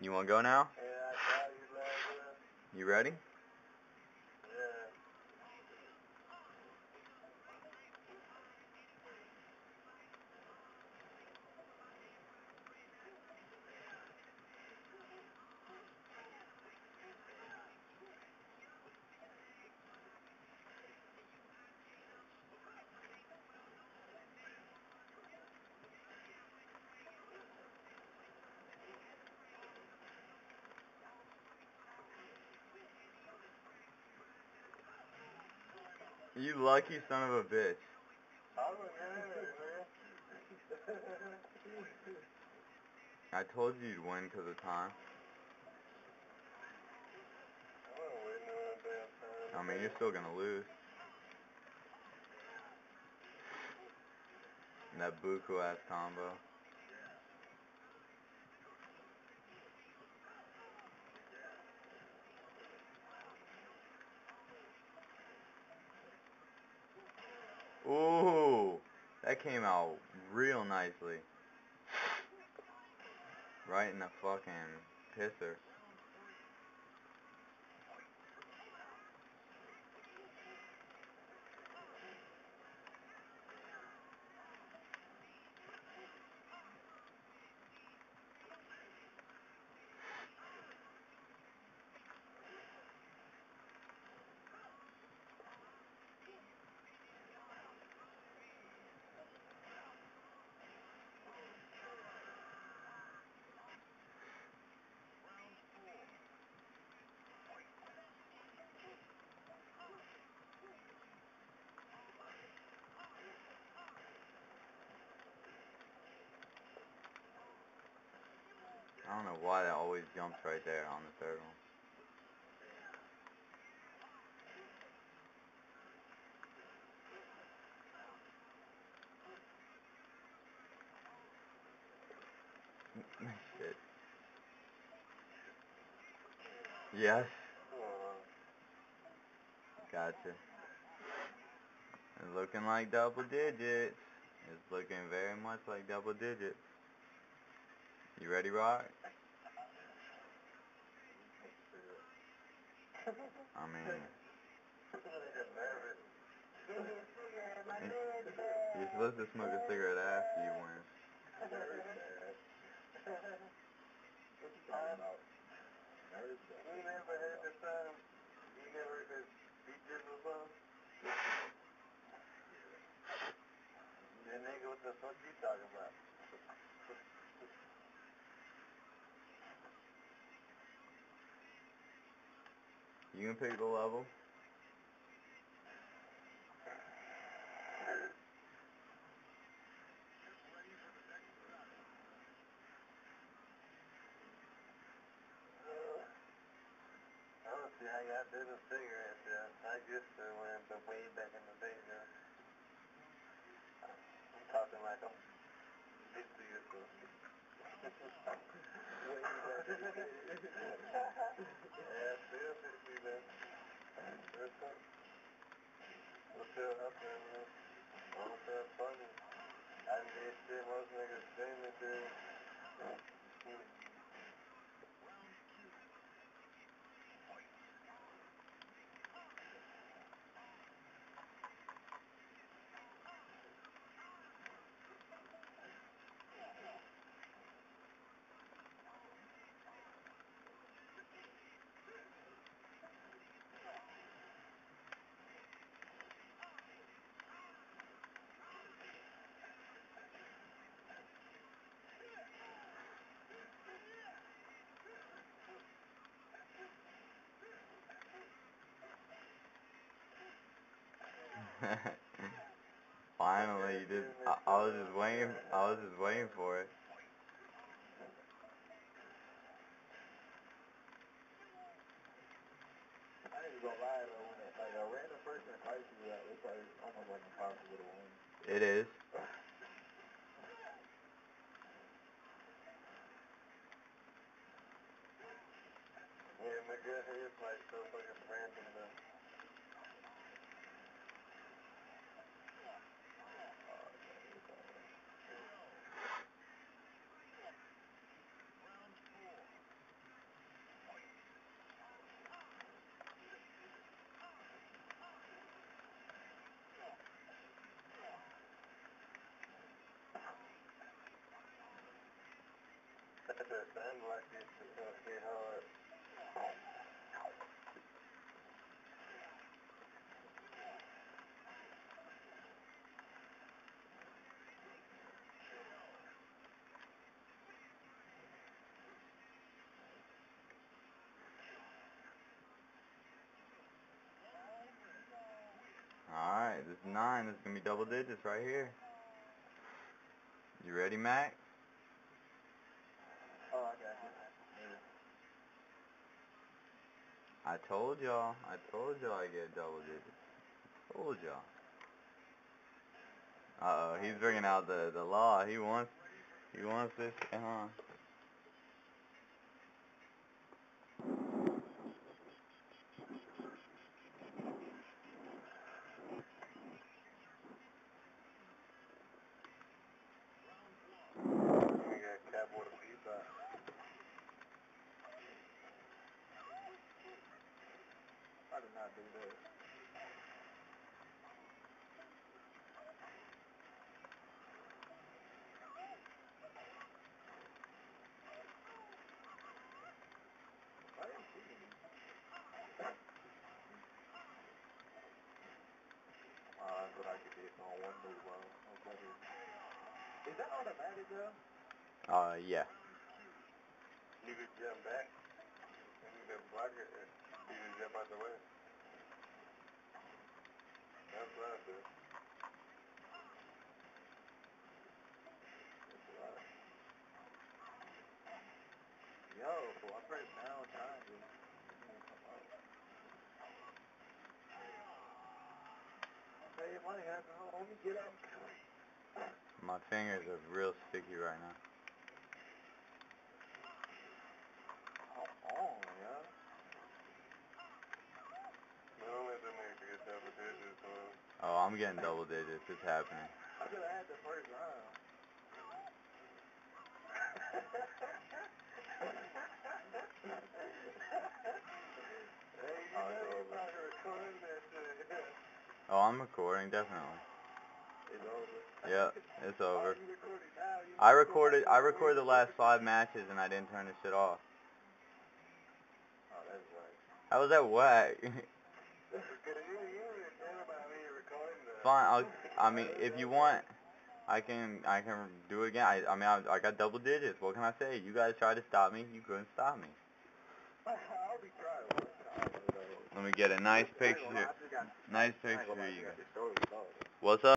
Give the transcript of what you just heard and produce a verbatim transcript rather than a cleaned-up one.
You want to go now? Yeah, I thought you love it. You ready? Yeah. You lucky son of a bitch. I was man. I told you you'd win because of time. I wasn't waiting on that damn time. I mean, you're still going to lose. And that buku ass combo. Ooh, that came out real nicely. Right in the fucking pisser. I don't know why that always jumps right there on the third one. Shit. Yes. Gotcha. It's looking like double digits. It's looking very much like double digits. You ready, Rock? I mean, you're supposed to smoke a cigarette after you win. You never had the time. You never just beat this above. Then nigga, what the fuck you talking about? You can pick the level. I don't see how y'all did a cigarette there. I used to when, but way back in the day, though. I'm talking like I'm fifty years old. Way back in the day. Yeah, still fifty, man. What's up? What's up up there, man? What's up, funny? I did shit most niggas dreaming to. Finally, you did. I, I was just waiting. I was just waiting for it. I ain't gonna lie though, when it, like a random person fights you, like, it's like almost like impossible to win. It is. Yeah, my good head's like so fucking random though. got that sound like it, uh, hit hard. Alright, this is nine. This is going to be double digits right here. You ready, Mac? Oh, I got you. Yeah. I told y'all. I told y'all I get double digits. Told y'all. Uh-oh, he's bringing out the, the law. He wants, he wants this, huh? We got cowboy feedback. I did not do that. I didn't see him. Ah, that's what I could get on one move, bro. Okay. Is that automatic, though? Uh, yeah. You could jump back, and you could block it, and you could jump out the way. That's what I do. That's what I do. Yo, I pressed down time, dude. It didn't come out. Hey, it might happen. Hold on, let me get up. My fingers are real sticky right now. Come on, yo. Don't let them niggas get double digits, man. Oh, I'm getting double digits. It's happening. I could have had the first round. Hey, you know you're not recording that shit. Oh, I'm recording, definitely. It's over. Yep, it's over. Oh, you recording now? You I recorded, I recorded the last five matches and I didn't turn this shit off. Oh, that's right. How was that whack? Because you, you were telling about me recording that. Fine, I'll, I mean, if you want, I can, I can do it again. I, I mean, I, I got double digits. What can I say? You guys tried to stop me. You couldn't stop me. I'll be trying. Let me get a nice picture. Nice picture of you. What's up?